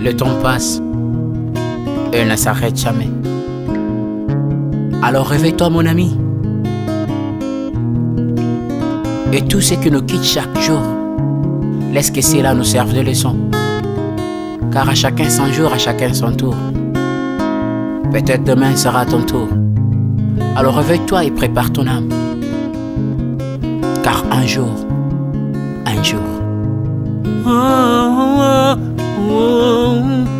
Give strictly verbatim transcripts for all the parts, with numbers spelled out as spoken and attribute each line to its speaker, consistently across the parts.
Speaker 1: Le temps passe et ne s'arrête jamais. Alors réveille-toi mon ami. Et tout ce qui nous quitte chaque jour, laisse que cela nous serve de leçon. Car à chacun son jour, à chacun son tour. Peut-être demain sera ton tour. Alors réveille-toi et prépare ton âme. Car un jour, un jour. Oh, oh, oh,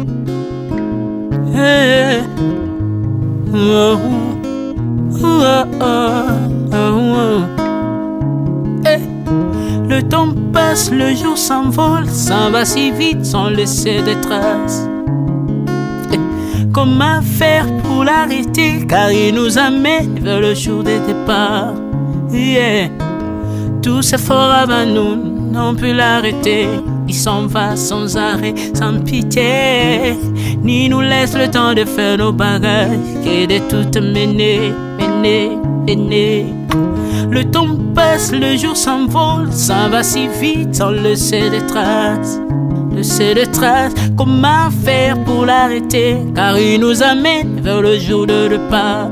Speaker 1: hey. Oh, oh, oh, oh. Hey. Le temps passe, le jour s'envole, s'en va si vite sans laisser de traces. Hey. Comment faire pour l'arrêter, car il nous amène vers le jour de départ. Yeah. Tout s'effort avant nous n'ont pu l'arrêter. Il s'en va sans arrêt, sans pitié, ni nous laisse le temps de faire nos bagages, que de tout mener, mener, mener. Le temps passe, le jour s'envole, s'en va si vite sans laisser de traces, laisser de traces. Comment faire pour l'arrêter, car il nous amène vers le jour de départ.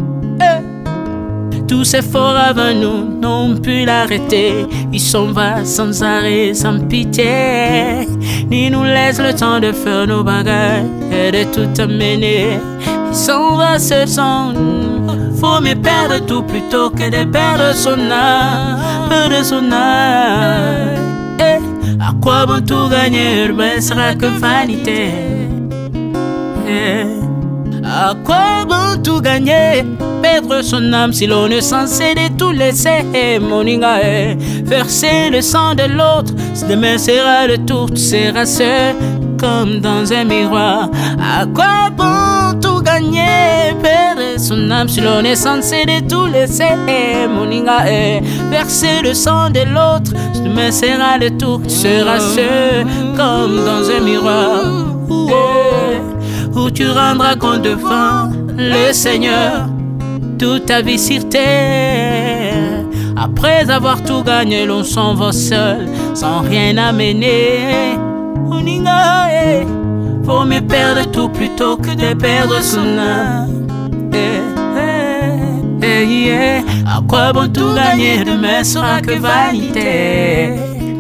Speaker 1: Tous ces forts avant nous n'ont pu l'arrêter. Il s'en va sans arrêt, sans pitié, ni nous laisse le temps de faire nos bagages et de tout amener. Il s'en va seul sans nous. Faut mieux perdre tout plutôt que de perdre son âme, perdre son âme. Eh, à quoi bon tout gagner, ben sera que vanité. Eh, à quoi bon tout gagner, perdre son âme si l'on est censé de tout laisser. Mon inga est verser le sang de l'autre. Si demain sera le tour, tu seras seul comme dans un miroir. À quoi bon tout gagner, perdre son âme si l'on est censé de tout laisser. Mon inga est verser le sang de l'autre. Si demain sera le tour, tu seras seul comme dans un miroir. Où tu rendras compte devant le Seigneur toute ta vie sur terre. Après avoir tout gagné, l'on s'en va seul, sans rien amener. On y gagne. Faut mieux perdre tout plutôt que de perdre son âme. Eh, eh, eh, eh. À quoi bon tout gagner, demain sera que vanité.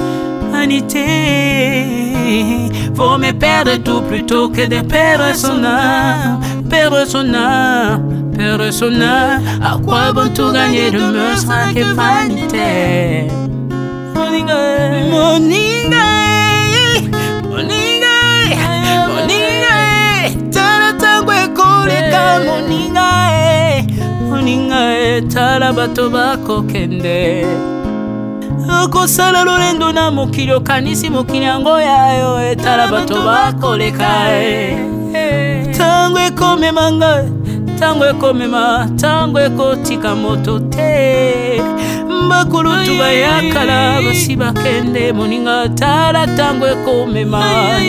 Speaker 1: Vanité. Faut mieux perdre tout plutôt que de perdre son âme. Perdre son âme. Perdre son âme, à quoi bon tout gagner, demain sera que vanité. Moninga, Moninga, Moninga, Moninga, tala tangwe koleka Moninga, Moninga, tala bato bako kende. Okosala lolendo na mokili okanisi mokili yango yayo, tala bato bako leka. Tangwe komemanga, tango ekomema, tango ekotika moto te. Mbakulu tuba yakala, basi bakende moninga, tala tango ekomema.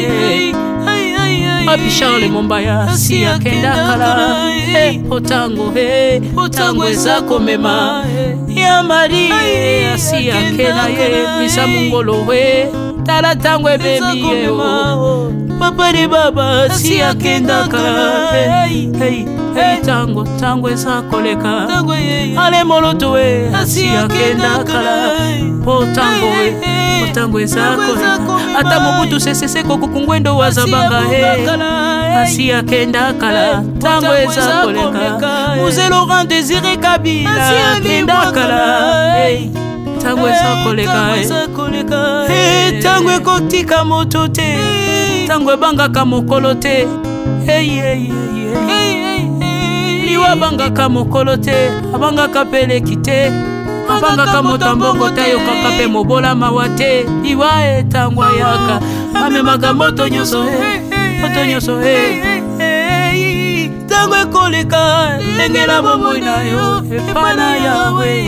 Speaker 1: Papi Charles Mombaya, si akenda kala. Otango he, otango eza komema. Ya Mari, si akenda ye, misa mungolo he, tala tango ebebi ye o. Papa de baba, si akenda kala. Hey, hey. Hey, tango, tango eza koleka. Ale moloto we, asi akenda kala. Po tango we, po tango eza koleka. Ata mobutu sesese koko kungwendo wazabanga he. Asi akenda kala, tango eza koleka. Mouze Laurent Désiré Kabila, akenda kala. Hey, tango eza koleka. Hey, tango ekotika moto te. Tango ebangaka mokolo te. Hey, hey, hey, hey. Abangaka mokolo te, abangaka peleki te, abangaka motambongo te, yokaka pe mobola mawa te. Iwa etangwa yaka, amemaka moto nyoso he, moto nyoso he. Tango ekoleka, lengela bomoi na yo, epana yawe.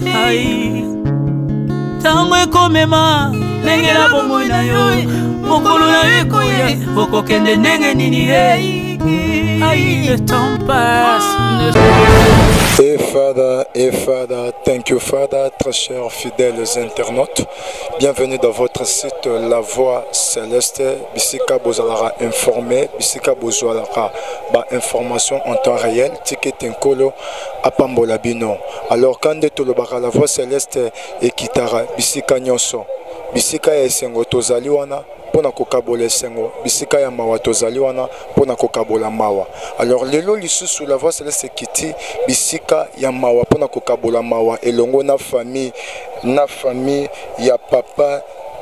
Speaker 1: Tango ekomema, lengela bomoi na yo, mokolo na yo ekoya, okokende ndenge nini he. Aïe, le temps passe.
Speaker 2: Et Father, et Father, thank you Father, très chers fidèles internautes. Bienvenue dans votre site La Voix Céleste. Bisika Bozalara informé, Bisika Bozalara ba information en temps réel, ticket enkolo apambola bino. Alors quand de tolobara La Voix Céleste et kitara Bisika nyonso. Bisika ya esengo tozali wana pona kokabola esengo, bisika ya mawa tozali wana pona kokabola mawa. Alors lelo lisusu La Voix Céleste kiti bisika ya mawa pona kokabola mawa elongo na famille na famille ya papa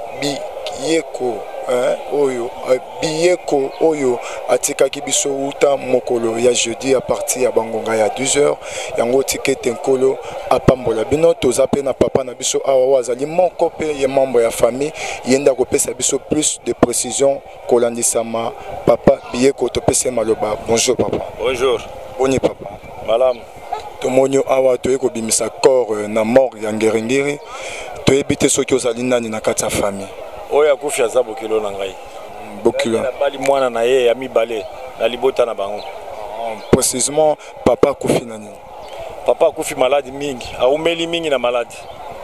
Speaker 2: Biyeko hein oyo Biyeko oyo atikaki biso uta mokolo ya jeudi à partir ya bangonga ya douze heures yango ticket enkolo apambola bino toza pe na papa na biso awa wazali moko pe ya membre ya famille yenda kopesa biso plus de précision kolandisama papa Biyeko topese maloba. Bonjour papa.
Speaker 3: Bonjour.
Speaker 2: Boni papa.
Speaker 3: Malam.
Speaker 2: Tomonyo awa toye kobimisa corps na mort ya Ngeringiri toyebite soki ozali nani na kati ya famille.
Speaker 3: Oya kufi aza bokilo na ngai.
Speaker 2: Bokilo.
Speaker 3: Na bali mwana na ye ya mibale na libota na bango.
Speaker 2: Précisément papa kufi nani?
Speaker 3: Papa kufi malade mingi, aumeli mingi na malade.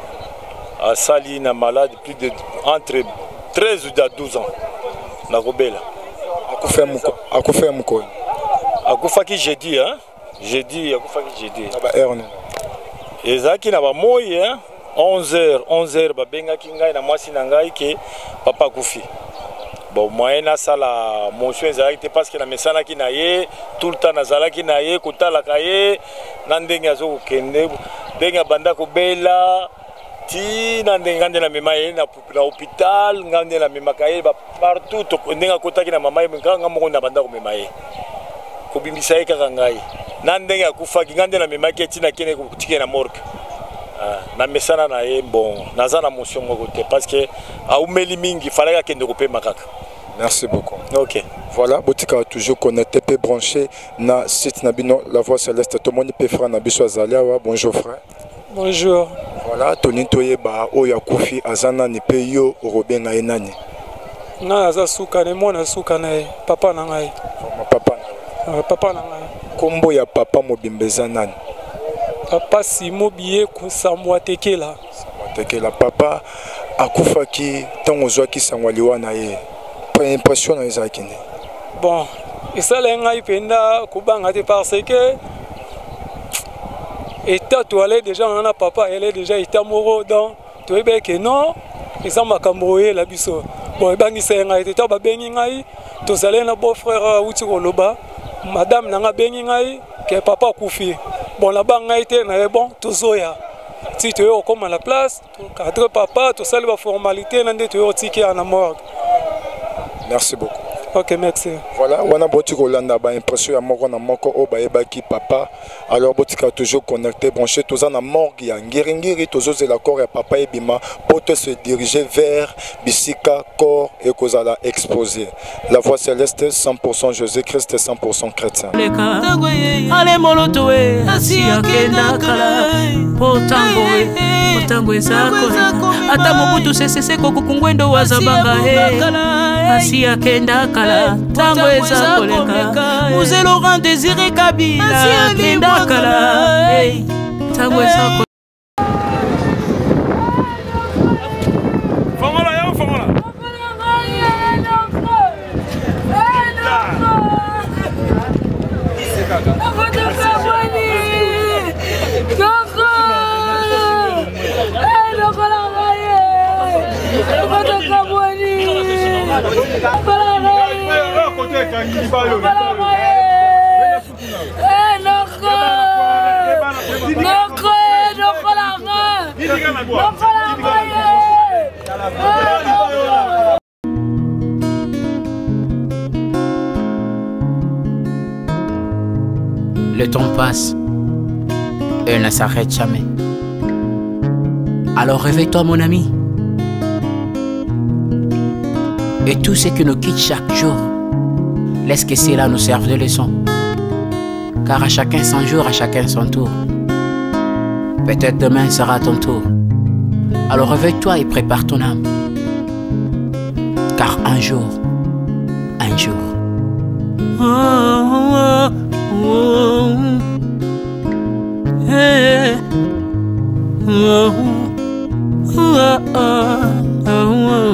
Speaker 3: Asali na malade plus de entre treize à douze ans. Na kobela.
Speaker 2: Akufa muko, akufa muko.
Speaker 3: Akufa ki jeudi hein? Jeudi akufa ki jeudi.
Speaker 2: Na ba heure.
Speaker 3: Ezaki na ba moyi hein? onze heures, onze heures, babenga kingai na mwasi na ngai ke papa kufi. Bon, moi na sala motion ezalaki parce que na mesana ki na ye tout le temps nazalaki na ye kotala ka ye na ndenge azo kokende ndenge banda ko bela ti na ndenge ngande na mema ye na na hôpital ngande na mema ka ye ba partout to ndenge akotaki na mama ye nganga moko na banda ko mema ye ko bimbisa ye kaka ngai na ndenge akufaki ngande na mema ke ti na kene ko tike na morgue. Na mesana na ye bon naza na motion moko te parce que aumeli mingi fallait kende ko pe makaka.
Speaker 2: Merci beaucoup.
Speaker 3: OK.
Speaker 2: Voilà, botika toujours connecté pe branché na site nabino La Voix Céleste. Tout le monde peut frère nabiso azaliawa. Bonjour frère.
Speaker 4: Bonjour.
Speaker 2: Voilà, Tony Toyeba oya kufi azana ni pe yo robenga enani.
Speaker 4: Na aza suka ne mona suka na ye papa na ngai.
Speaker 2: Papa
Speaker 4: na papa na ngai.
Speaker 2: Kombo ya papa mobimbeza nani?
Speaker 4: Papa Simo Biyeko Samwa Tekela.
Speaker 2: Samwa Tekela papa akufa ki tango zwaki sangwali wana ye. Pas impression na ezaki ne.
Speaker 4: Bon, esala ngai penda kubanga te parce que état toilé déjà on a papa elle est déjà état moro donc tu ebe que non eza makambo ye la biso. Bon bangi se ngai te ba bengi ngai to zalé na beau frère uti koloba madame nanga bengi ngai que papa kufi. Bon là-bas on a été bon tout zoya. Si tu es au comme à la place, cadre papa, tout ça les formalités n'en tu es au ticket à la morgue.
Speaker 2: Merci beaucoup.
Speaker 4: Ok, merci.
Speaker 2: Voilà, on a beaucoup Rolanda, bah impression à mort, on a moko au baeba qui papa. Alors botika toujours connecté, branché, tous en a morgue, ya ngiringiri, tous os la corps et papa et bima pour te se diriger vers Bisika corps et kozala exposé. La Voix Céleste cent pour cent Jésus-Christ cent pour cent chrétien.
Speaker 1: Ale molotoe asia kenda kala potangoe potangwe zako ata mobutu sesese kokukungwendo wazabanga he asia kenda kala tangwe zako leka Mzee Laurent Désiré Kabila kenda kala hey tangwe zako
Speaker 3: Fongola ya fongola
Speaker 1: Le temps passe, elle ne s'arrête jamais. Alors réveille-toi mon ami. Et tout ce qui nous quitte chaque jour, laisse que cela nous serve de leçon. Car à chacun son jour, à chacun son tour. Peut-être demain sera ton tour. Alors réveille-toi et prépare ton âme. Car un jour, un jour. Oh, oh, oh, oh. Eh. Oh. Oh, oh, oh, oh.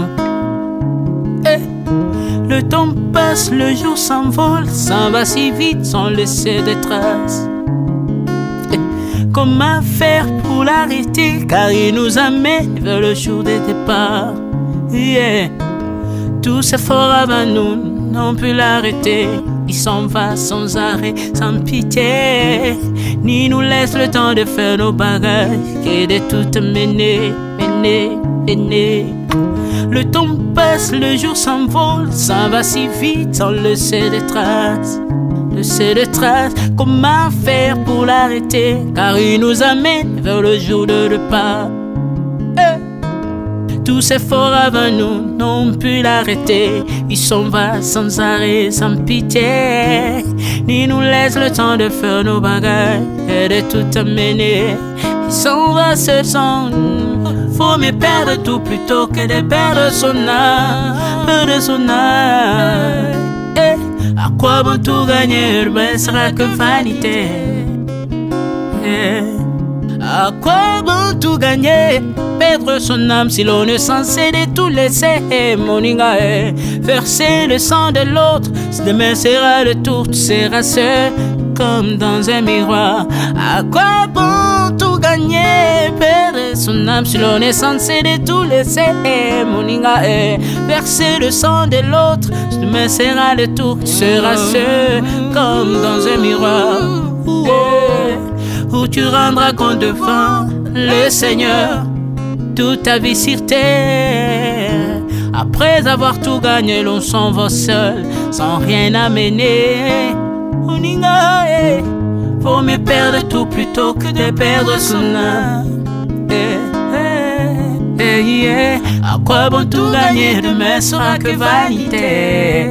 Speaker 1: Eh. Le temps passe, le jour s'envole, s'en va si vite sans laisser de traces. Eh. Comment faire pour l'arrêter, car il nous amène vers le jour de départ. Yeah. Tous efforts avant nous n'ont pu l'arrêter. Il s'en va sans arrêt, sans pitié, ni nous laisse le temps de faire nos bagages, et de tout mener, mener, mener. Le temps passe, le jour s'envole, s'en va si vite sans laisser de traces, laisser de traces. Comment faire pour l'arrêter, car il nous amène vers le jour de repas. Hey. Tous ces forts avant nous n'ont pu l'arrêter. Il s'en va sans arrêt, sans pitié, ni nous laisse le temps de faire nos bagages et de tout amener. Il s'en va seul sans nous. Faut mieux perdre tout plutôt que de perdre son âme, perdre son âme. Eh, à quoi bon tout gagner, ben sera que vanité. Eh, à quoi bon tout gagner, perdre son âme si l'on est censé de tout laisser. Mon inga est verser le sang de l'autre. Si demain sera le tour, tu seras seul comme dans un miroir. À quoi bon tout gagner, perdre son âme si l'on est censé de tout laisser. Mon inga est verser le sang de l'autre. Si demain sera le tour, tu seras seul comme dans un miroir. Où tu rendras compte devant le Seigneur toute ta vie sur terre. Après avoir tout gagné, l'on s'en va seul, sans rien amener. On y gagne. Faut mieux perdre tout plutôt que de perdre son âme. Eh, eh, eh, eh. À quoi bon tout gagner, demain sera que vanité.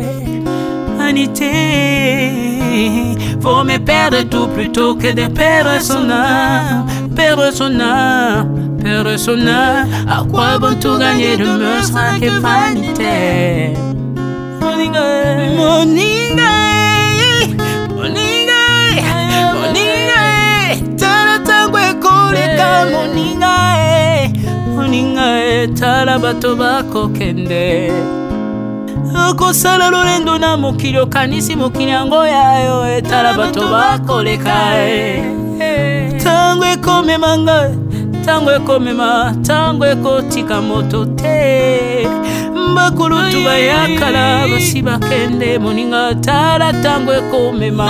Speaker 1: Vanité. Faut mieux perdre tout plutôt que de perdre son âme. Perdre son âme. Perdre son âme. À quoi bon tout gagner, demain sera que vanité. Moninga, Moninga, Moninga, Moninga, tala tangwe koleka Moninga, Moninga, tala bato bako kende. Okosala lolendo na mokili okanisi mokili yango yayo, tala bato bako leka. Tangwe komema ngai, tangwe komema, tangwe kotika moto te. Mbakulu tuba yakala basi bakende Moninga, tala tangwe komema.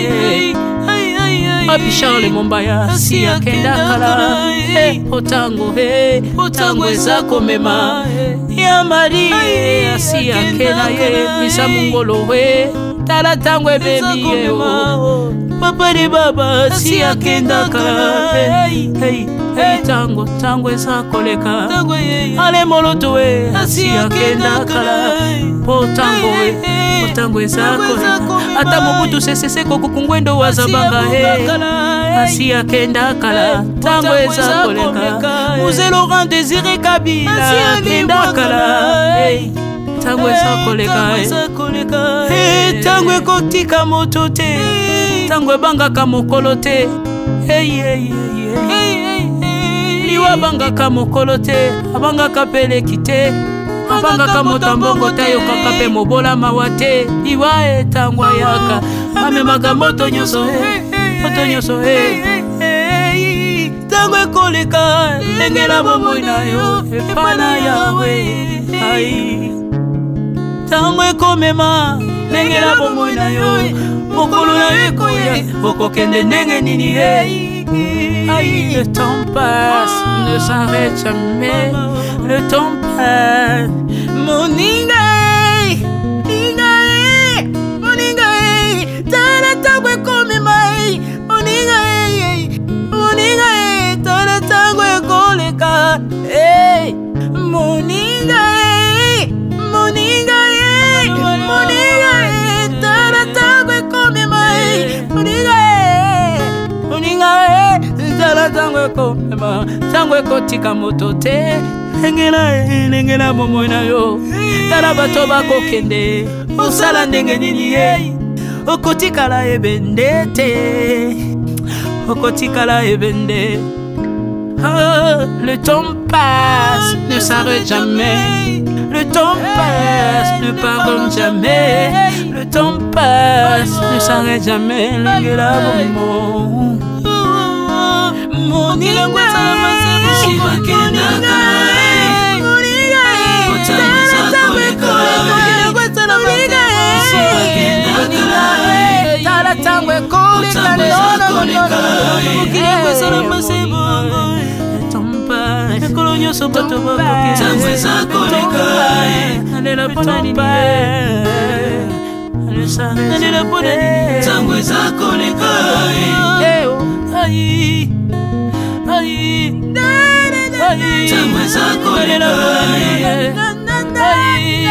Speaker 1: Papi Charles Mombaya si akenda kala. Hey, otango he, otango eza komema. Ya mari si akenda ye, misa mungolo we, tala tangwe baby ye o. Papa de baba si akenda kala. Hey, hey, hey, tango, tango eza koleka. Ale moloto we, si akenda kala. Po tango we, po tango eza koleka. Ata mobutu sesese koko kungwendo wazabanga he. Asi akenda kala, tango eza koleka. Mzee Laurent Désiré Kabila akenda kala. Hey, tango eza koleka. Hey, tango ekotika moto te, tango ebangaka mokolo te. Hey, hey, hey, hey. Liwa bangaka mokolo te, abangaka peleki te. Abangaka motambongo tayo kaka pe mobola mawate. Liwa e tango yaka, amemaka moto nyoso he, moto nyoso he. Tango ekoleka, engela bomoi na yo, epana yawe. Ai, tango ekomema, engela bomoi na yo, mokolo na yo ekoya, okokende ndenge nini he. Aïe, le temps passe, ne s'arrête jamais. Le temps passe. Moninga, Moninga, Moninga, tala tangwe komema. Moninga, Moninga, tala tangwe koleka. Hey, Moninga, Moninga, Moninga, tala tangwe komema. Moninga, Moninga, tala tangwe komema. Tangwe kotika moto te. Engela, engela momo na yo. Tala bato bako kende. Osala ndenge nini ye. Okotika la ebendete. okotikala ebende. Oh, le temps passe, ne s'arrête jamais. Le temps passe, ne pardonne jamais. Le temps passe, ne s'arrête jamais. Lingela bomo. Moni lingwa salamase bushiba kendaka. Otanga sakoleka. Lingwa salamase bushiba kendaka. Tala tangwe koleka no no no no. Lingwa salamase bongo. Kolonyo sobato bakoke tangwe zakoleka. Alela ponani alela ponani tangwe zakoleka. Ai ai tangwe zakoleka. Ai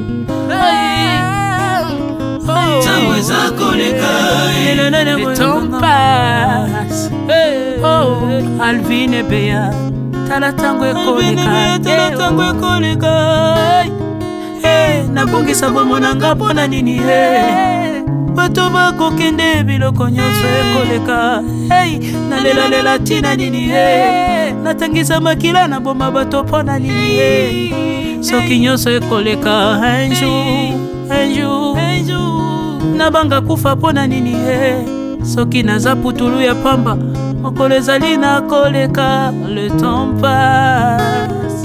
Speaker 1: ai tangwe zakoleka. Le temps passe. Oh, Alvin et Béa. Tala tango ekoleka, tala tango ekoleka. Eh, nabongisa bomona nga pona nini eh. Bato bakokende biloko nyonso ekoleka. Hey, nalela lela tina nini eh. Natangisa makila na boma bato pona nini eh. Soki nyonso ekoleka un jour, un jour, un jour. Nabanga kufa pona nini eh. Soki naza putulu ya pamba. Mokolo ezali na koleka, le temps passe.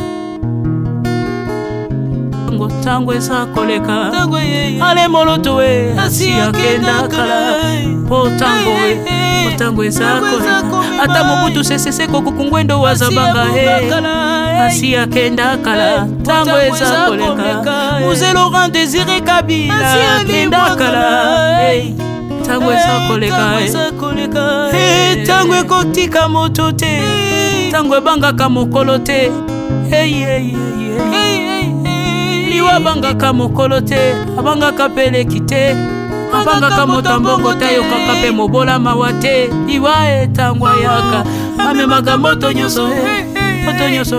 Speaker 1: Tango tango eza koleka. Ale moloto we, asi akenda kala. Po tango we, po tango eza koleka. Ata mobutu sesese koko kungwendo wazabanga he. Asi akenda kala, tango eza koleka. Mzee Laurent Désiré Kabila, akenda kala. Hey. Tango eza koleka. Hey, tango ekotika moto te. Tango ebangaka mokolo te. Hey, hey, hey, hey. Liwa bangaka mokolo te. Abangaka peleki te. Abangaka motambongo te. Yokaka pe mobola mawa te. Liwa e tango yaka. Amemaka moto nyoso he. Moto nyoso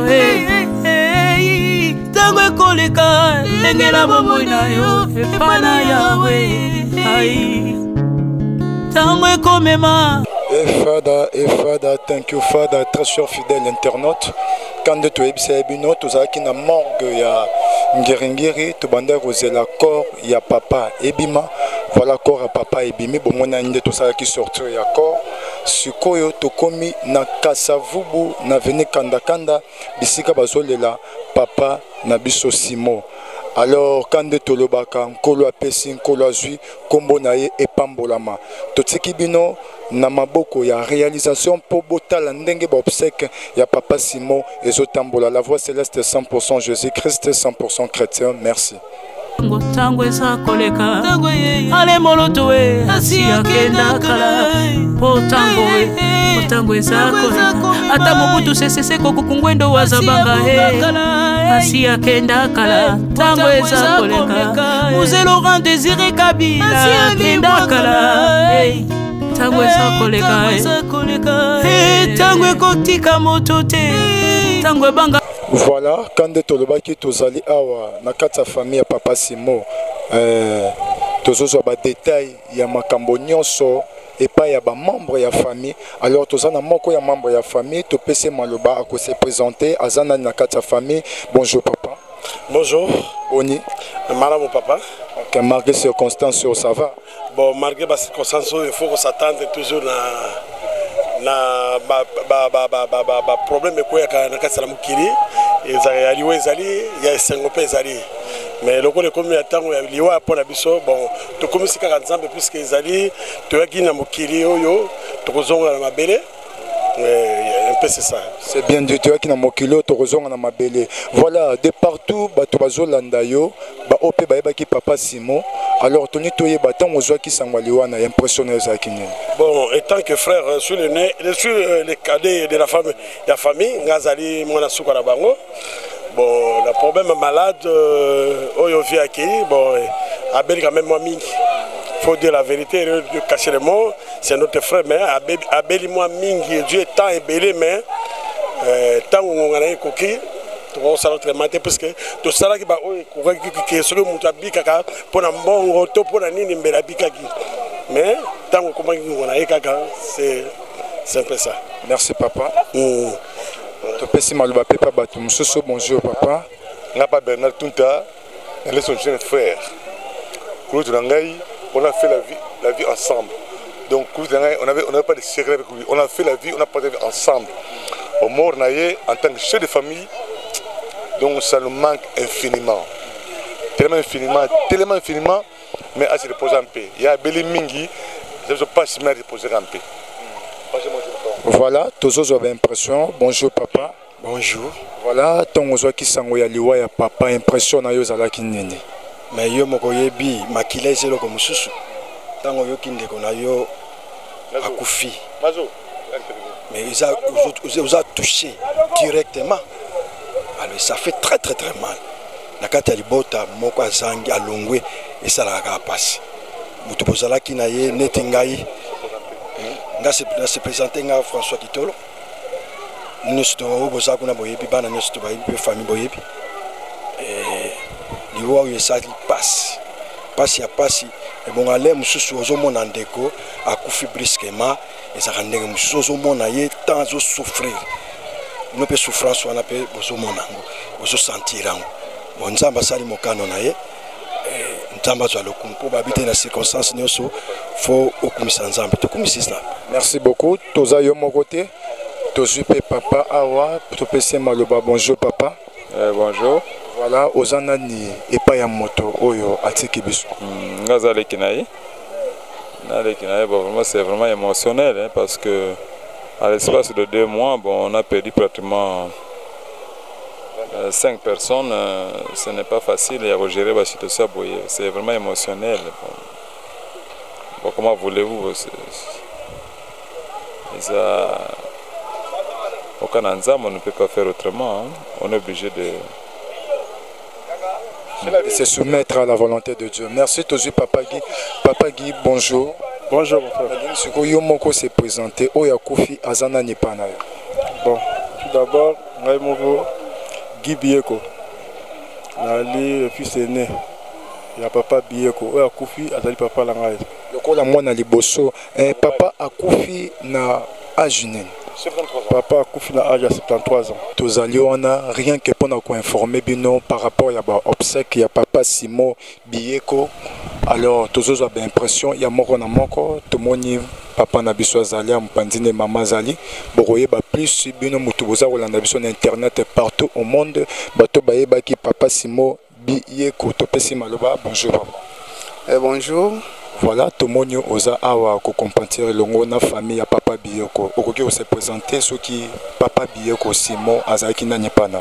Speaker 1: he. Tango ekoleka. Lengela bomoi na yo. Epana yawe. Ai. Tango ekomema.
Speaker 2: Efada, Efada, thank you Fada, très cher fidèle internaute. Quand tu es ebino, tu as na morgue ya Ngeringiri, tu bandé rosé la corps, ya papa ebima. Voilà corps à papa ebimi, bon mon ande tout ça qui sortir ya corps. Sikoyo to komi na Kasavubu na veni kanda kanda bisika bazolela papa na biso Simo. Alors, quand de Tolobaka, Nkolo apesi, Nkolo azui, Kombo naye epambolama. Totiki bino, na maboko ya réalisation pour botala ndenge ba obsèque ya papa Simon ezotambola. La voix céleste cent pour cent Jésus-Christ, cent pour cent chrétien. Merci.
Speaker 1: Tango eza koleka. Ale moloto we, asi akenda kala. Po tango we, po tango eza koleka. Ata mobutu sesese koko kungwendo wazabanga he. Asi akenda kala. Tango eza koleka. Mzee Laurent Désiré Kabila, akenda kala. Hey. Tango eza koleka. Hey, tango ekotika moto te. Tango ebanga.
Speaker 2: Voilà, quand de Tolobaki tozali awa na kati ya famille ya papa Simo, euh, tozozwa ba détail ya makambo nyonso epai ya ba membre ya famille. Alors tozana moko ya membre ya famille, topese maloba ako se présenter azana na kati ya famille. Bonjour papa.
Speaker 5: Bonjour.
Speaker 2: Boni.
Speaker 5: Mara mon papa.
Speaker 2: Ok, malgré circonstances, ça va.
Speaker 5: Bon, malgré les circonstances, il faut qu'on s'attende toujours na na ba ba ba ba ba ba ba problème ko ya na kasala mukiri ezali aliwe ezali ya sengope ezali mais loko le komi atango ya liwa pour la biso bon to komisi ka nzambe puisque ezali to yaki na mukiri oyo to kozonga na mabele. Un peu c'est ça.
Speaker 2: C'est bien du tout qui na mokilo to kozonga na mabele. Voilà, de partout bato bazolanda yo ba ope ba ki papa Simon. Alors toni toye batango zwa ki sangwaliwana impressionné za kinene.
Speaker 5: Bon, étant que frère sur le nez, sur les cadets de la famille, la famille ngazali mwana suka na bango. Bon, le problème malade oyo vi akili, bon abeli quand même moi mingi. Faut dire la vérité, de cacher les mots, c'est notre frère, mais abeli moi mingi, Dieu est tant ébélé, mais tant on a eu coquille, on s'en a maté parce que tout ça là qui va qui est sur le moutabi kaka pour un bon retour pour un nini mbela bikaki, mais tant qu'on commence on a eu kaka, c'est C'est un peu ça.
Speaker 2: Merci papa.
Speaker 5: Mm.
Speaker 2: Topesi maloba papa bato mususu bonjour papa.
Speaker 6: Ngapa Bernard Tunta, elle est son jeune frère. Claude Nangaï, on a fait la vie, la vie ensemble. Donc Claude Nangaï, on n'avait on avait pas de secret avec lui. On a fait la vie, on a passé la vie ensemble. Au mort naïe, en tant que chef de famille, donc ça nous manque infiniment. Tellement infiniment, tellement infiniment, mais à se reposer en paix. Il y a Béli Mingi, je ne sais pas si je me reposer en paix.
Speaker 2: Voilà, tous avez l'impression. Bonjour papa.
Speaker 5: Bonjour.
Speaker 2: Voilà, ton ozo qui sango ya liwa ya papa impression na yo zala kinene.
Speaker 5: Mais yo moko yebi makila ezelo ko mususu. Tango yo kinde ko na yo akufi. Mais ils a vous a touché directement. Alors ça fait très très très mal. Na kata libota moko azangi alongwe et ça la ka passer. Mutu bozala kinaye netingai. Nga se présenter nga François Kitolo. Nous sommes boza kuna boyebi bana nous sommes boyebi famille boyebi. Eh liwa uye ça passe. Passe ya passe et bon aller mususu ozomona ndeko akufi brusquement et ça rendre mususu ozomona ye tant zo souffrir. Nous peut souffrance wana pe bozomona ngo bozo sentir ngo. Bon nzamba sali mokano na ye.
Speaker 2: Merci beaucoup. Toza yo mon côté. Tozupe papa awa. Topesi maloba bonjour papa.
Speaker 7: Eh, bonjour.
Speaker 2: Voilà, ozanani epa ya moto oyo atiki biso.
Speaker 7: Ngaza lekinayi. Na lekinayi bon vraiment c'est vraiment émotionnel hein, parce que à l'espace de deux mois bon on a perdu pratiquement Euh, cinq personnes, euh, ce n'est pas facile à gérer la situation, c'est vraiment émotionnel. Bon. Bon, comment voulez-vous? Au Canada, on ne peut pas faire autrement. Hein. On est obligé de...
Speaker 2: de se soumettre à la volonté de Dieu. Merci Tozu Papa Guy. Papa Guy, bonjour.
Speaker 8: Bonjour mon frère.
Speaker 2: Ce que Yomoko s'est présenté, Oya Koufi Azana Nipana.
Speaker 8: Bon, tout d'abord, Raimoko. Guy Bieko, le fils aîné, il y a papa Bieko, il y a Koufi, il y a papa Langaï.
Speaker 2: Le coup, la moine Liboso, papa a Koufi na Ajunen.
Speaker 8: Papa a Koufi na âge à soixante-treize ans.
Speaker 2: Tous alliés, on a rien que pour nous informer bino par rapport à l'obsèque, il y a papa Simon Bieko. Alors, tous autres ont l'impression, il y a moko na moko, tout le monde. Papa Nabiso Azali, Mpandine Mama Zali, Boroye ba plus bino mutuboza ou l'anabiso internet partout au monde, bato baye baki papa Simo Bieko topesi maloba bonjour.
Speaker 9: Eh, bonjour.
Speaker 2: Voilà tout le monde osa awa ko compatir longo na famille ya papa Bieko. Okoki o se présenter ceux qui papa Bieko Simo Azaki na nyepana.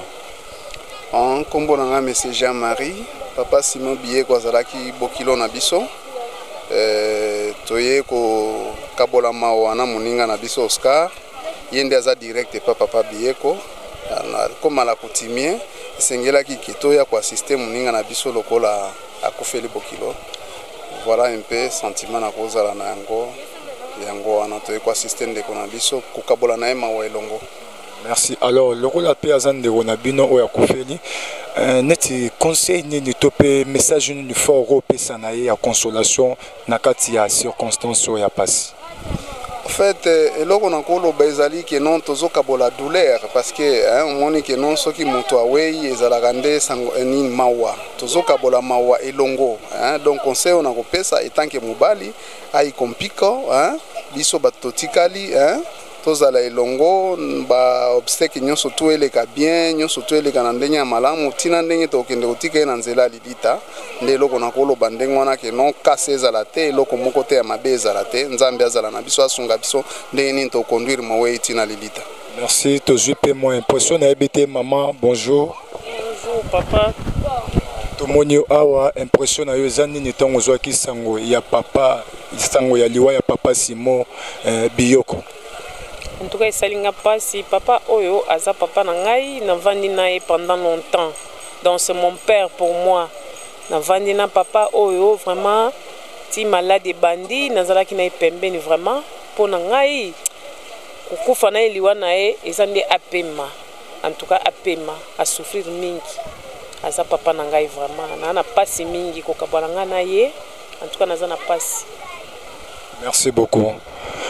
Speaker 9: En kombo na monsieur Jean-Marie, papa Simo Bieko Azalaki bokilo na biso. Euh, toye ko kabola mawana muninga na biso Oscar yende aza direct pa papa Bieko comme la coutumier sengela ki kitoya ko assister muninga na biso lokola akufeli bokilo. Voilà un peu sentiment na kozala na yango yango wana toye ko assister ndeko na biso ko kabola na ema wa elongo.
Speaker 2: Merci. Alors, le rôle à Péazan de Ronabino ou à Koufeli, net conseil ni topé message ni fort européen sanaï à consolation nakati à circonstances où il y a passé.
Speaker 9: En fait, et là on a encore le bezali qui non tozo kabola douleur parce que hein on moni que non ceux qui montent away ezalagande sango ni mawa tozo kabola mawa elongo hein donc conseil on a repé ça étant que mobali ai compiko hein biso batotikali hein tozala elongo ba obstacle nyonso to eleka bien nyonso to eleka na ndenge ya malamu tina ndenge to kende kotika na nzela lilita nde loko na kolo bandengo wana ke non kase ezala te loko moko te ya mabe ezala te nzambe azala na biso asunga biso ndenge nini to conduire mawe tina lilita.
Speaker 2: Merci toujours pe mon impression na ebité maman bonjour.
Speaker 1: Bonjour papa.
Speaker 2: To monio awa impression na yo zani ni tongo zwa ki sango ya papa sango ya liwa ya papa Simon eh, Bieko.
Speaker 1: En tout cas, il passe papa Oyo, Aza papa Nangai, n'a vandina pendant longtemps. Donc c'est mon père pour moi. N'a vandina papa Oyo, vraiment, si malade et bandit, Nazala qui n'a pembe vraiment, pour Nangai, Koukou Fana et Liwanae, ils ont des apema. En tout cas, apema, à souffrir mingi. Aza papa Nangai vraiment. N'a pas si mingi, Kokabalanga naye, en tout cas, Nazana passe.
Speaker 2: Merci beaucoup.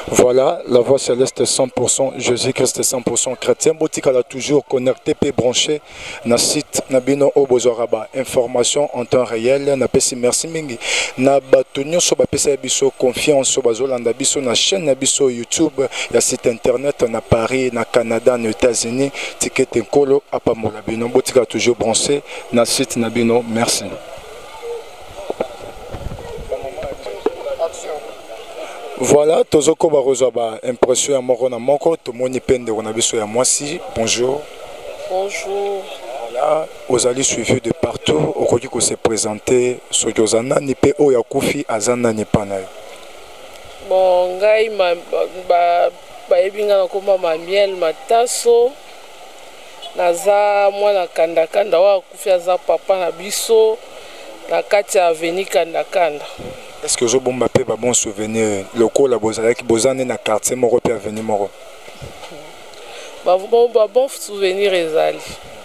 Speaker 2: Voilà, la voix céleste cent pour cent, Jésus-Christ cent pour cent chrétien. Boutique a toujours connecté et branché na site Nabino Obozoraba. Information en temps réel. Na pesi merci mingi. Na batonyo so ba pesa biso confiance so bazolanda biso na chaîne na biso YouTube, ya site internet na Paris, na Canada, na États-Unis. Ticket nkolo apamola bino. Boutique a toujours branché na site Nabino. Merci. Voilà, tozoko barozoba impression ya moko na moko tomoni pende on a biso ya mwasi. Bonjour.
Speaker 10: Bonjour.
Speaker 2: Voilà, ozali suivi de partout, okoki ko se présenter sojozana ni pe o ya kufi azana ni pana.
Speaker 10: Bon, ngai ma ba ba ebinga na koma ma miel mataso. Naza mwana kanda kanda wa kufi aza papa na biso na kati ya avenue kanda kanda.
Speaker 2: Est-ce que je bon mapé ba bon souvenir locaux la bozala ki bozane na quartier moko pe avenue moko?
Speaker 10: Ba bon ba bon souvenir ezali.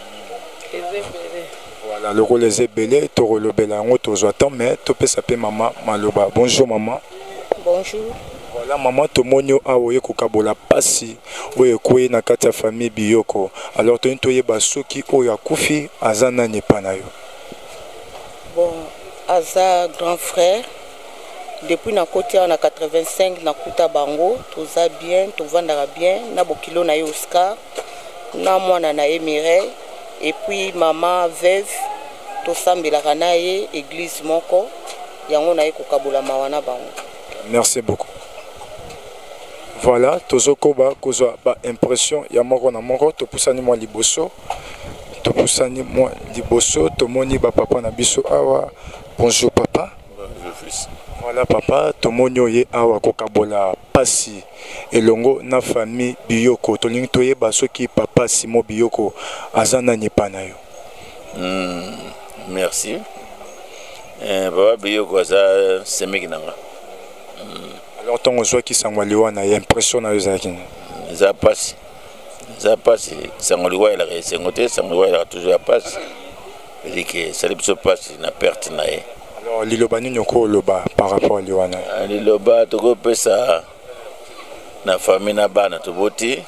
Speaker 2: Voilà, le rôle les ébélés, to relobela ngo to zoatan mais to pe sape maman maloba. Bonjour maman.
Speaker 10: Bonjour.
Speaker 2: Voilà maman to monyo awoye ko kabola pasi oye koye na kati ya famille Biyoko. Alors to ntoye ba soki oya kufi azana ni panayo.
Speaker 10: Bon, aza grand frère. Depuis na côté en quatre-vingt-cinq na kuta bango, toza bien, to vandara bien, na bokilo na Oscar, na mwana na Emire, et puis maman veuve, to sambela na ye église moko, yango na ye ko kabola mawana bango.
Speaker 2: Merci beaucoup. Voilà, tozoko ba kozwa ba impression ya moko na moko, to pusani moi liboso, to pusani moi liboso, to moni ba papa na biso awa. Bonjour papa.
Speaker 11: Bonjour fils.
Speaker 2: Voilà papa, tomonyo ye awa kokabola pasi elongo na famille Biyoko. Tolingi toye basoki papa Simo Biyoko azana nyepana yo.
Speaker 11: Mm, merci. Eh, papa Biyoko aza semeki nanga.
Speaker 2: Mm. Alors ton ozwa ki sangwaliwa na impression na yo zaki.
Speaker 11: Za pasi. Za pasi sangwaliwa ila sengote sangwaliwa ila toujours pasi. Eli que ça libiso pasi na perte na ye.
Speaker 2: Alors, liloba nini oko loba par rapport à Liwana?
Speaker 11: Liloba toko pesa na famille na bana toboti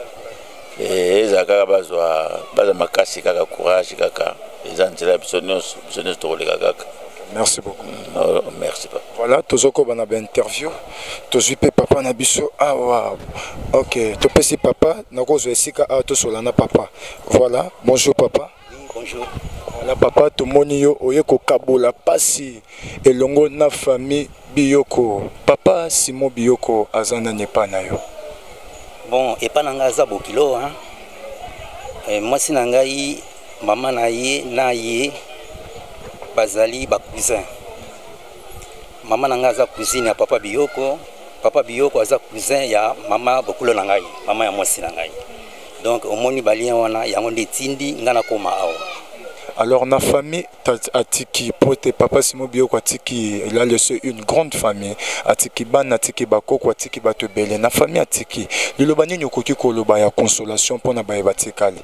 Speaker 11: eza kaka bazwa baza makasi kaka courage kaka eza nzela biso nyonso biso nyonso tokoleka kaka.
Speaker 2: Merci beaucoup.
Speaker 11: Oh, merci papa.
Speaker 2: Voilà, tozoko bana ba interview tozwi pe papa na biso ah wow. OK, topesi papa nakozwa esika ah tosolana papa. Voilà, bonjour papa.
Speaker 12: Bonjour.
Speaker 2: Voilà papa tomoni yo oye ko kabola pasi elongo na famille Biyoko. Papa Simon Biyoko azana nepa na yo.
Speaker 12: Bon, epa na nga aza bokilo hein. Eh, mwasi na ngai mama na ye na ye bazali ba cousin. Mama na nga aza cousine ya papa Biyoko, papa Biyoko aza cousin ya mama bokulo na ngai, mama ya mwasi na ngai. Donc omoni balien wana yango ndetindi ngana koma awa.
Speaker 2: Alors na famille atiki pote papa Simon Biyoko atiki il a laissé une grande famille atiki ban atiki bakoko atiki batobele na famille atiki liloba nini okoki koloba ya consolation pona ba batikali.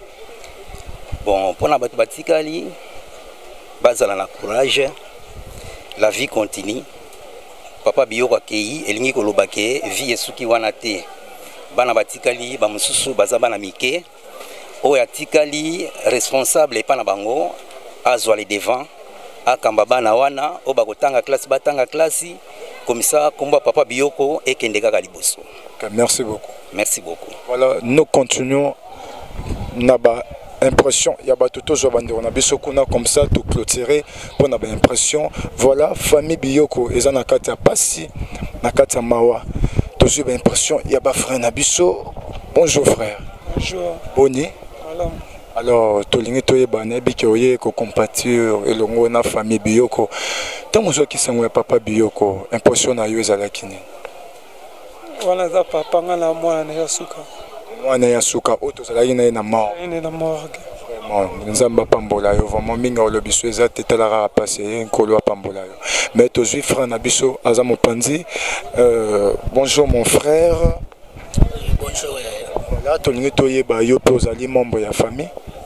Speaker 12: Bon pona ba batikali bazala na courage, la vie continue. Papa Biyoko akei elingi koloba ke vie esuki wana te. Bana batikali ba mususu baza bana mike oya tikali responsable epa na bango azwa les devant akamba bana wana o bakotanga classe batanga classe comme ça komba papa Biyoko ekende kaka liboso.
Speaker 2: Merci beaucoup.
Speaker 12: Merci beaucoup.
Speaker 2: Voilà, nous continuons naba impression ya batoto zo bande on a biso kuna comme ça tout clôturer pour na ba impression. Voilà, famille Biyoko eza na kati ya pasi na kati ya mawa. Toujours ba impression ya ba frère na biso. Bonjour frère.
Speaker 4: Bonjour.
Speaker 2: Boni. Alors, tolingi toye bana biki oye ko compatir elongo na famille Biyoko. Tango zo ki sangwe papa Biyoko, impression na yo ezalaki ni.
Speaker 4: Wana za papa ngala mwana ya suka.
Speaker 2: Mwana ya suka oto zalaki na na mort.
Speaker 4: Ene na morgue.
Speaker 2: Vraiment, nzamba pambola yo vraiment minga olobiso eza tetala passer nkolo pambola yo. Mais tozwi frère na biso aza mopanzi. Euh, bonjour mon frère.
Speaker 13: Bonjour.
Speaker 2: Là, tu es un membre de la famille.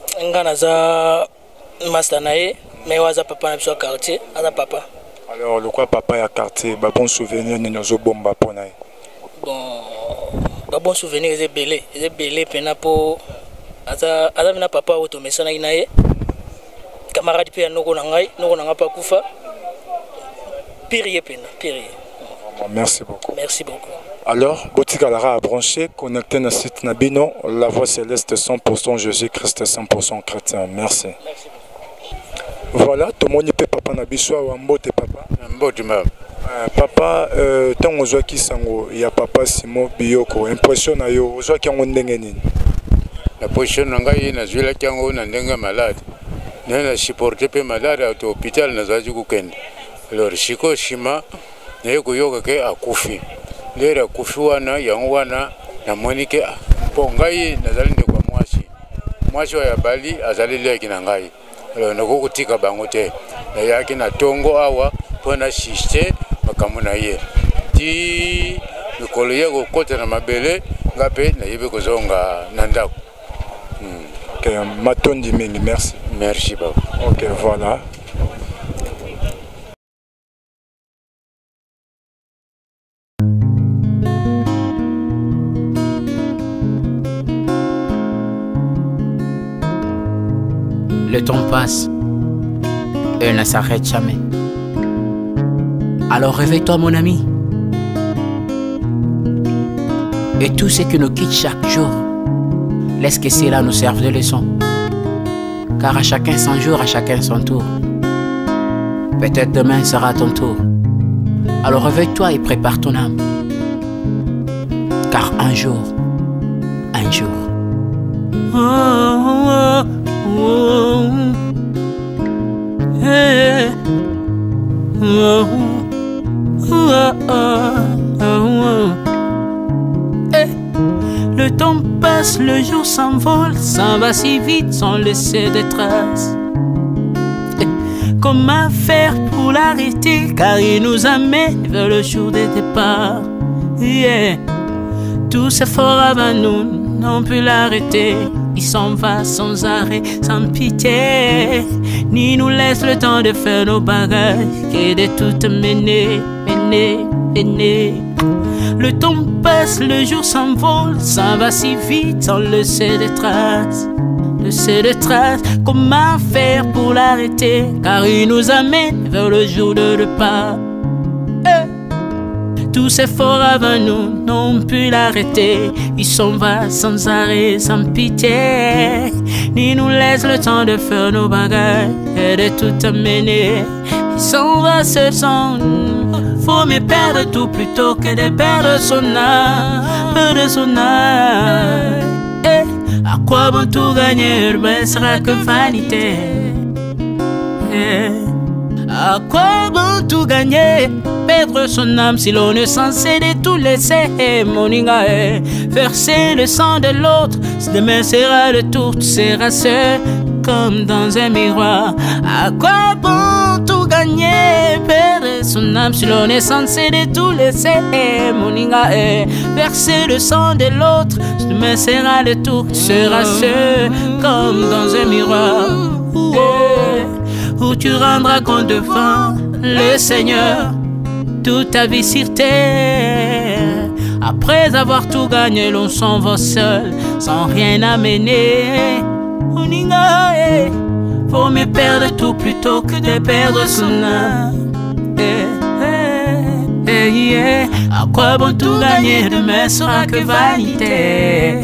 Speaker 13: Je master nae, mais je papa na quartier, je papa.
Speaker 2: Alors, le quoi papa ya quartier, ba bon souvenir ni nozo bomba pour nae.
Speaker 13: Bon, bon souvenir eza ebele eza ebele mpena mpo aza na papa oyo tomesanaki na ye camarade mpe ya noko na ngai noko na ngai mpe akufa pire ye mpena pire ye.
Speaker 2: Merci beaucoup.
Speaker 13: Merci beaucoup.
Speaker 2: Alors, Botika Lara a branché, connecté dans le site Nabino, la voix céleste cent pour cent Jésus-Christ cent pour cent chrétien. Merci.
Speaker 13: Merci.
Speaker 2: Voilà, tout le monde peut papa Nabiswa ou Ambote papa.
Speaker 14: Ambote ma.
Speaker 2: Papa, tant on voit qui sango, il y a papa Simo Bioko. Impression à yo, on voit qui on ndengeni.
Speaker 14: La position nangai na zwila kiango na ndenga malade. Nena supporter pe malade à l'hôpital na zaji kukende. Alors shiko shima na yoko yoka ke akufi. Lera akufi wana yango wana na monike pongai nazali nde kwa mwasi. Mwasi ya bali azali leki na ngai. Alors nako kutika bango te. Na yaki na tongo awa pona shiste makamuna ye. Ti mikolo yego kota na mabele ngape na yebe kozonga na ndako.
Speaker 2: Ok, Matondi Mengi, merci.
Speaker 14: Merci beaucoup.
Speaker 2: Ok, voilà.
Speaker 1: Le temps passe, et ne s'arrête jamais. Alors réveille-toi mon ami. Et tout ce qui nous quitte chaque jour, laisse que cela nous serve de leçon. Car à chacun son jour, à chacun son tour. Peut-être demain sera ton tour. Alors réveille-toi et prépare ton âme. Car un jour, un jour. Oh, oh, oh, hey. Oh, oh, oh, oh. Hey. Le temps passe, le jour s'envole, s'en va si vite sans laisser de traces. Hey. Comment faire pour l'arrêter, car il nous amène vers le jour de départ. Yeah. Tout c'est fort avant nous, n'ont pu l'arrêter. Il s'en va sans arrêt, sans pitié, ni nous laisse le temps de faire nos bagages, et de tout mener, mener, mener. Le temps passe, le jour s'envole, s'en va si vite sans laisser de traces, laisser de traces. Comment faire pour l'arrêter, car il nous amène vers le jour de départ. Tous ces forts avant nous n'ont pu l'arrêter. Il s'en va sans arrêt, sans pitié, ni nous laisse le temps de faire nos bagages et de tout amener. Il s'en va seul sans nous. Faut me perdre tout plutôt que de perdre son âme, perdre son âme. Eh, à quoi bon tout gagner, ben sera que vanité. Eh, à quoi bon tout gagner, perdre son âme si l'on est censé de tout laisser. Mon inga est verser le sang de l'autre. Si demain sera le tour, tu seras seul comme dans un miroir. À quoi bon tout gagner, perdre son âme si l'on est censé de tout laisser. Mon inga est verser le sang de l'autre. Si demain sera le tour, tu seras seul comme dans un miroir. Où tu rendras compte devant le Seigneur toute ta vie sur terre. Après avoir tout gagné, l'on s'en va seul, sans rien amener. Faut me perdre tout plutôt que de perdre son âme. Eh, eh, eh. À quoi bon tout gagner, demain sera que vanité.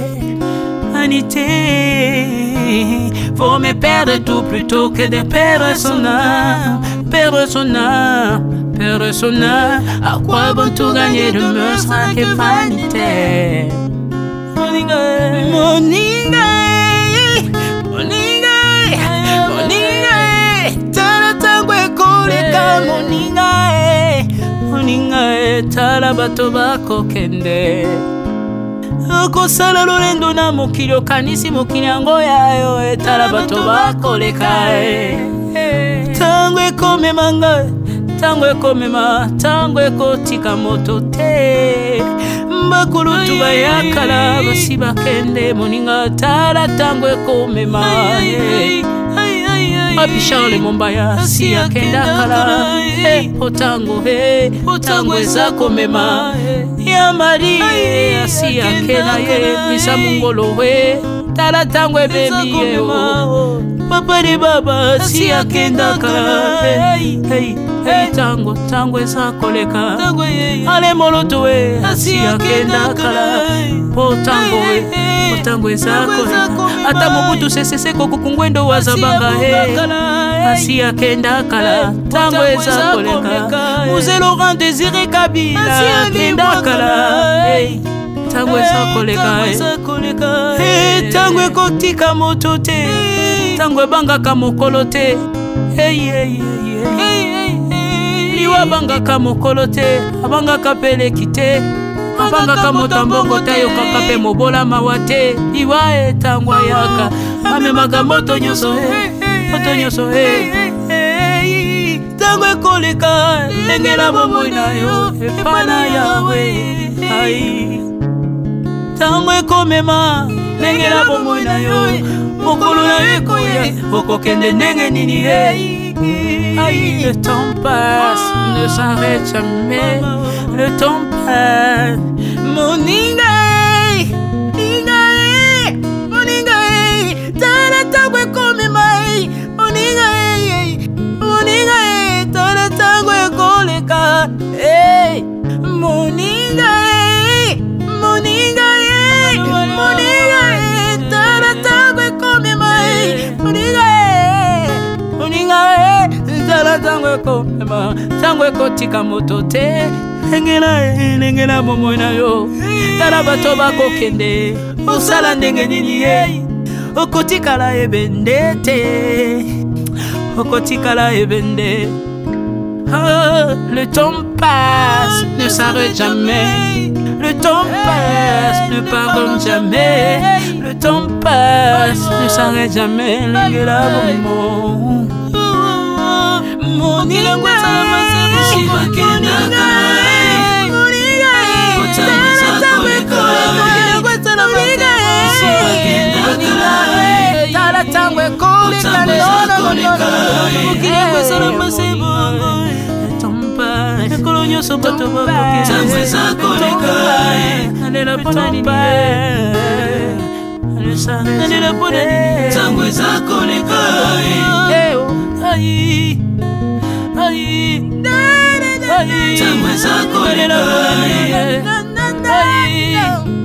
Speaker 1: Vanité. Faut me perdre tout plutôt que de perdre son âme. Perdre son âme, perdre son âme. À quoi bon tout gagner, demain sera que vanité. Moninga, Moninga, Moninga, Moninga, tala tangwe koleka Moninga, Moninga, tala bato bako kende. Kosala lolendo na mokili okanisi mokili yango yayo, etala bato bakoleka. Tango ekomema ngai, tango ekomema, tango ekotika moto te. Bakulutu bayakala basi bakende, moninga tala tango ekomema. Papi Charles Mombaya si akenda kala otango he otango ezako mema ya mari si akena ye misa mungolo he tala tango ebemi ye o papa de baba si akenda kala hey hey hey tango tango ezako leka ale moloto we si akenda kala otango we otango ezako ata mobutu sesese kokukungwendo wazabanga he asi akenda kala tango ezako leka Mzee Laurent Désiré Kabila akenda kala hey tango ezako leka hey tango ekotika moto te tango ebangaka mokolo te hey hey hey liwa bangaka mokolo te abangaka peleki te abangaka moto mbongo tayokaka pe mobola mawa te iwa etangwa yaka amemaka moto nyonso he moto nyonso he tango ekoleka lengela bomoi na yo epana yawe ai tango ekomema lengela bomoi na yo mokolo na yo ekoya okokende ndenge nini he Aïe, le temps passe, ne s'arrête jamais. Le temps passe. Mon ingae, ingae, mon ingae. Tala tangwe kome mai, mon ingae, mon ingae. Tala tangwe koleka, hey, mon ingae, mon ingae, mon ingae. Tala tangwe kome mai, mon ingae, mon ingae. Tala tango komema tango ekotika moto te engela engela momo na yo tala bato bakokende osala ndenge nini ye okotikala ebende te okotikala ebende ah, le temps passe ne s'arrête jamais le temps passe ne pardonne jamais le temps passe ne s'arrête jamais engela momo Mon ingae, si wakenda kae, mon ingae, otangwe koleka, si wakenda kae, tala tangwe koleka, no no no no, mukile sana masebo, tomba, kolonyo sobato bako, tangwe za koleka, alela ponaniba, alela ponaniba, tangwe za koleka, ai. Aïe, aïe, tango ezako leka aïe,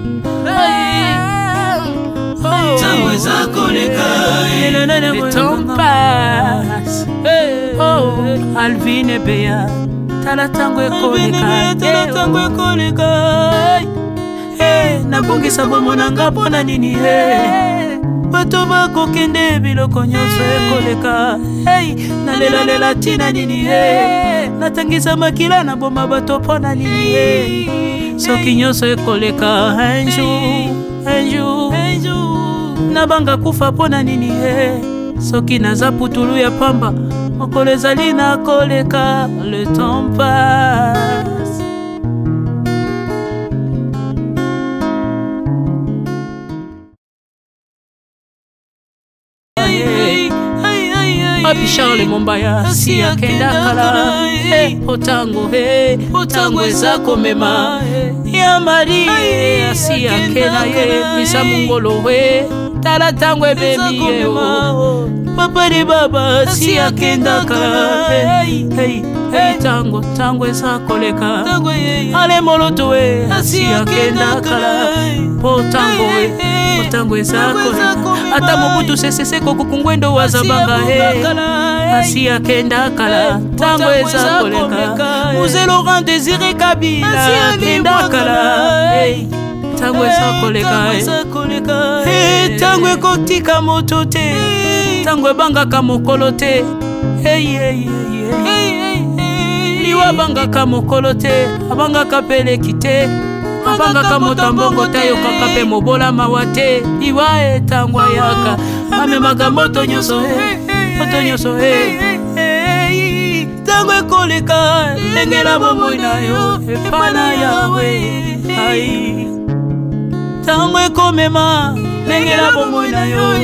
Speaker 1: aïe, tango ezako leka le temps passe oh, Alvin et Béa tala tango ekoleka tala tango ekoleka nabongisa bomo nanga mpona nini bato bakokende biloko nyonso ekoleka hey, nalelalela tina nini hey, natangisa makila na boma bato mpona nini hey, soki nyonso ekoleka un jour, un jour, un jour nabanga kufa mpona nini hey, soki naza putulu ya pamba mokolo ezali nakoleka le temps passe. Papi Charles Mombaya si akenda kala hey, otango he otango ezako mema ya mari si akena ye misa mungolo he tala tango ebemi ye o papa de baba si akenda kala hey hey hey tango tango ezako leka ale moloto we si akenda kala otango we otango ezako ata mobutu sesese kokukungwendo wazabanga he asi akenda kala tango ezako leka Mzee Laurent Désiré Kabila akenda kala hey tango ezako leka hey tango ekotika moto te tango ebangaka mokolo te hey hey hey liwa bangaka mokolo te abangaka peleki te abangaka moto mbongo tayokaka pe mobola mawa te iwa etangwa yaka amemaka moto nyonso he moto nyonso he tango ekoleka lengela bomoi na yo epana yawe ai tango ekomema lengela bomoi na yo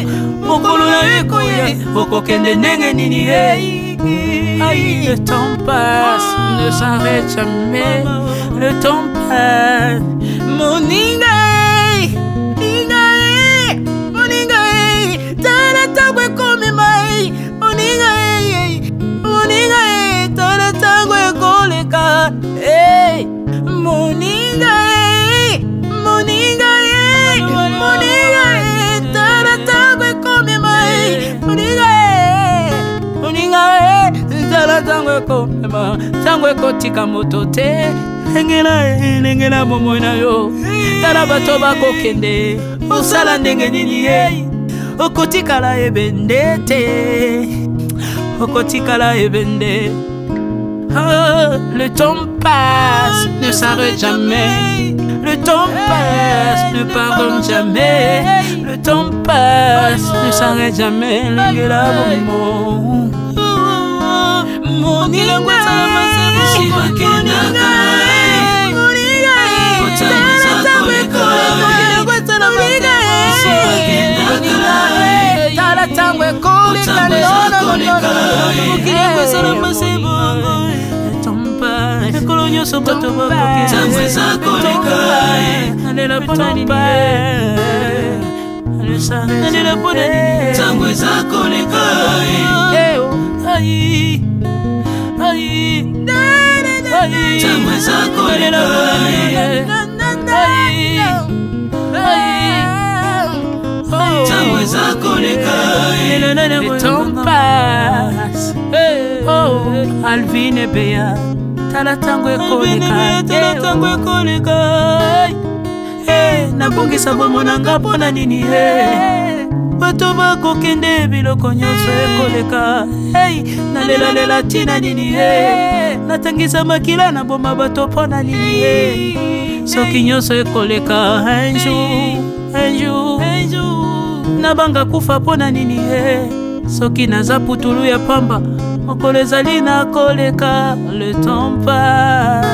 Speaker 1: mokolo na yo ekoya okokende ndenge nini hey. Aïe, le temps passe, ne s'arrête jamais. Le temps passe. Mon ingae, ingae, mon ingae, tala tangwe kome mai. Mon ingae, mon ingae, tala tangwe koleka. Hey, mon ingae, mon ingae, mon ingae, tala tangwe kome mai. Mon ingae, mon ingae. Tala tangwe ko ema tangwe ko tika moto te engela engela momo na yo tala bato bako kende osala ndenge nini ye okotika la ebende te okotika la ebende. Ah, le temps passe, ne s'arrête jamais. Le temps passe, ne pardonne jamais. Le temps passe, ne s'arrête jamais. Engela momo Moni langwa salama sebu shiva kenda kai Moni gae Tala tangwe kole Langwa salama sebu shiva kenda kai Tala tangwe kole Tangwe zakone kai Langwa salama sebu Tompa Ekolo nyoso bato bako Tangwe zakone kai Alela pona nini Alela pona nini Tangwe zakone kai Ayi Ayi, ayi, tangwe zako lekai. Ayi, ayi, tangwe zako lekai. Le temps passe. Oh, Alvin et Béa, tala tangwe kolekai. Tala tangwe kolekai. Eh, nabongisa bomo nanga pona nini eh. Bato bako kende biloko nyonso ekoleka hey, nalela lela tina nini hey. Natangisa makila na boma bato pona nini hey. Soki nyonso ekoleka un jour, un jour, un jour. Nabanga kufa pona nini hey. Soki naza putulu ya pamba mokolo ezali na koleka. Le temps passe.